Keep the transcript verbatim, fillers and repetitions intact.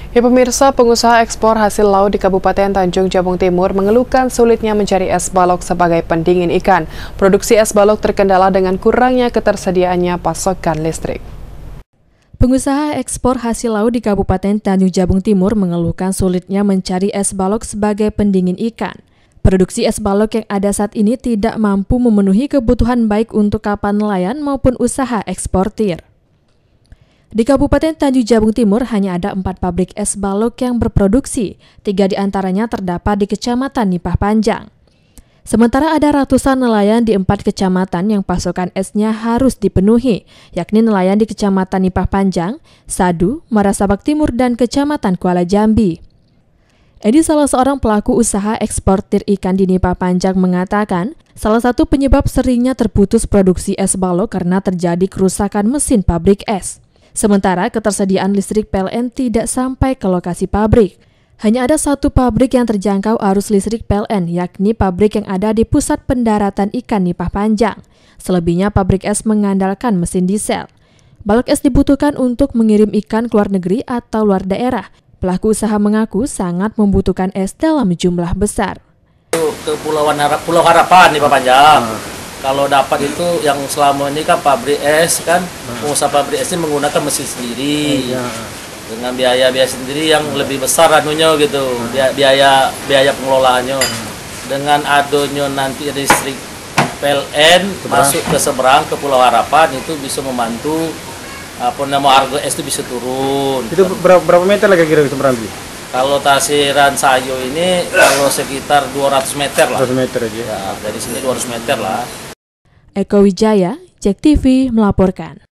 Ya pemirsa, pengusaha ekspor hasil laut di Kabupaten Tanjung Jabung Timur mengeluhkan sulitnya mencari es balok sebagai pendingin ikan. Produksi es balok terkendala dengan kurangnya ketersediaannya pasokan listrik. Pengusaha ekspor hasil laut di Kabupaten Tanjung Jabung Timur mengeluhkan sulitnya mencari es balok sebagai pendingin ikan. Produksi es balok yang ada saat ini tidak mampu memenuhi kebutuhan baik untuk kapal nelayan maupun usaha eksportir. Di Kabupaten Tanjung Jabung Timur hanya ada empat pabrik es balok yang berproduksi, tiga diantaranya terdapat di Kecamatan Nipah Panjang. Sementara ada ratusan nelayan di empat kecamatan yang pasokan esnya harus dipenuhi, yakni nelayan di Kecamatan Nipah Panjang, Sadu, Marasabak Timur, dan Kecamatan Kuala Jambi. Edi, salah seorang pelaku usaha eksportir ikan di Nipah Panjang, mengatakan salah satu penyebab seringnya terputus produksi es balok karena terjadi kerusakan mesin pabrik es. Sementara ketersediaan listrik P L N tidak sampai ke lokasi pabrik. Hanya ada satu pabrik yang terjangkau arus listrik P L N, yakni pabrik yang ada di Pusat Pendaratan Ikan Nipah Panjang. Selebihnya pabrik es mengandalkan mesin diesel. Balok es dibutuhkan untuk mengirim ikan ke luar negeri atau luar daerah. Pelaku usaha mengaku sangat membutuhkan es dalam jumlah besar. Kepulauan Harap, Pulau Harapan Nipah Panjang. Hmm. Kalau dapat itu yang selama ini kan pabrik es kan, pengusaha pabrik es ini menggunakan mesin sendiri ya, dengan biaya-biaya sendiri yang lebih besar anunya gitu, biaya biaya pengelolaannya. Dengan adanya nanti listrik P L N seberang. Masuk ke seberang ke Pulau Harapan itu bisa membantu apa nama harga es itu bisa turun. Itu berapa, berapa meter lagi kira-kira seberang? Kalau tasiran Sayo ini kalau sekitar dua ratus meter lah. dua ratus meter aja. Ya, dari sini dua ratus meter lah. Eko Wijaya, Jek T V melaporkan.